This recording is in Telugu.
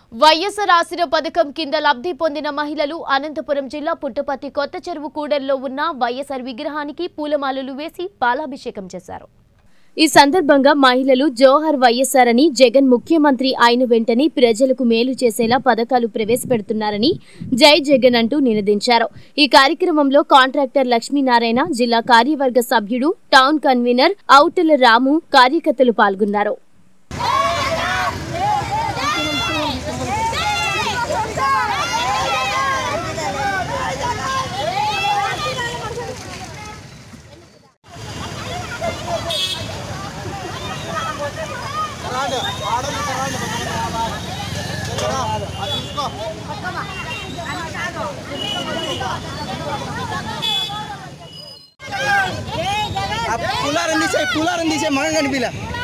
వైఎస్ఆర్ ఆసరా పథకం కింద లబ్ధి పొందిన మహిళలు అనంతపురం జిల్లా పుట్టపర్తి కొత్త చెరువు కూడలిలో ఉన్న వైఎస్ఆర్ విగ్రహానికి పూలమాలలు వేసి పాలాభిషేకం చేశారు। ఈ సందర్భంగా మహిళలు జోహర్ వైఎస్ఆర్ అని జగన్ ముఖ్యమంత్రి అయిన వెంటనే ప్రజలకు మేలు చేసేలా పథకాలు ప్రవేశపెడుతున్నారని జై జగన్ అంటూ నినదించారు। ఈ కార్యక్రమంలో కాంట్రాక్టర్ లక్ష్మీనారాయణ, జిల్లా కార్యవర్గ సభ్యుడు, టౌన్ కన్వీనర్ ఔటల రాము, కార్యకర్తలు పాల్గొన్నారు। पुलारन दिसे मगन कनिपिला।